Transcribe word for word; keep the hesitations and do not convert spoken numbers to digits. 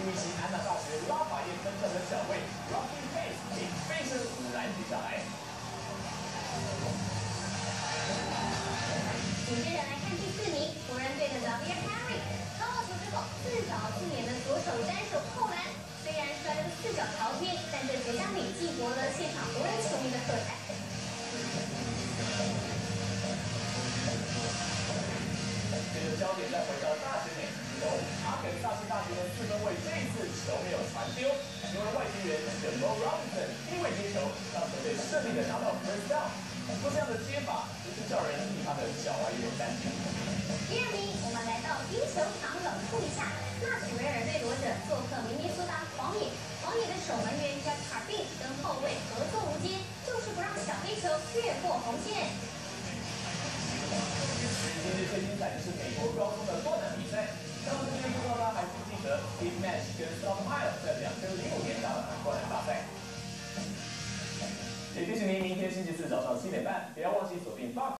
密西安娜大学拉法叶分校的小卫 Rocky Hayes 以飞身五拦举下来。 紧接着来看第四名，湖人队的 W Harry 高到球之后，自导自演的左手单手扣篮，虽然摔了个四脚朝天，但这绝佳美技博得现场湖人球迷的喝彩。 接着焦点再回到大学美之中，阿肯萨斯大学的四分卫这一次球没有传丢，因为外籍员 Jamal Robinson 低位接球，让球队顺利的拿到 first down。不过这样的接法真是叫人替他的脚踝有点担心。 第二名，我们来到冰球场冷酷一下，纳什维尔队夺者做客明尼苏达狂野，狂野的守门员 Jeff Carpin 跟后卫合作无间，就是不让小黑球越过红线。 今日最精彩的是美国高中的灌篮比赛，相信这些不知道大家还记不记得 Steve Nash 跟 Stop Mile 在两千零五年打了灌篮大赛。也提醒您，明天星期四早上七点半，不要忘记锁定 Fox。